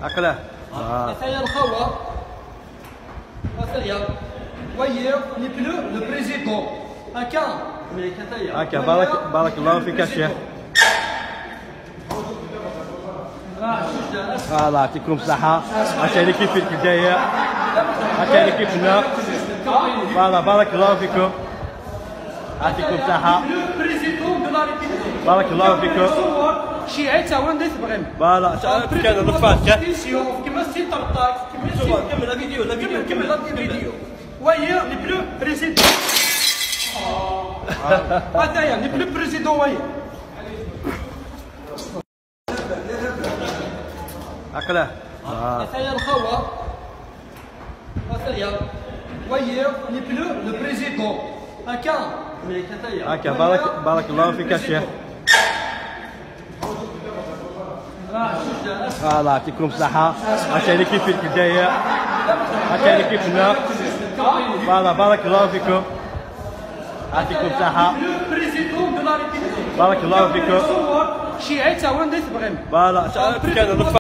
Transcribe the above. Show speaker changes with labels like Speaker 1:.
Speaker 1: أقله.
Speaker 2: هذايا الخوا هذايا voyez les bleus le président هكا مليك هذايا
Speaker 1: هكا. بارك الله فيك يا شيخ. الله يعطيكم الصحة. هكا اللي كيف البداية، هكا اللي كيفنا. بارك الله فيكم، يعطيكم الصحة. بارك الله فيكم.
Speaker 2: شيعي تا هو ندير تبغيم
Speaker 1: كان الرفات
Speaker 2: كما ستي طرطاك كمل الفيديو كمل الفيديو وهي لي بلو بريزيدون هذايا لي بلو بريزيدون وهي
Speaker 1: أقله.
Speaker 2: هذايا الخوا هذايا وهي لي بلو لو بريزيدون هكا مليك هذايا
Speaker 1: هكا. بارك الله فيك يا شيخ. الله يعطيكم الصحة. هكا اللي كيف البداية، هكا اللي كيفنا. بارك الله فيكم، يعطيكم الصحة. بارك الله فيكم.
Speaker 2: شيعي تا هو ندير تبغيم
Speaker 1: كان الرفات